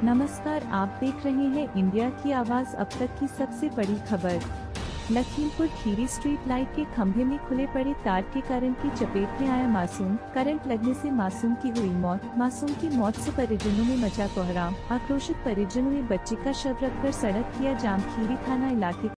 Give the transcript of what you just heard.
नमस्कार, आप देख रहे हैं इंडिया की आवाज। अब तक की सबसे बड़ी खबर। लखीमपुर खीरी स्ट्रीट लाइट के खंभे में खुले पड़े तार के करंट की चपेट में आया मासूम। करंट लगने से मासूम की हुई मौत। मासूम की मौत से परिजनों में मचा कोहराम। आक्रोशित परिजनों ने बच्चे का शव रखकर सड़क किया जाम। खीरी थाना इलाके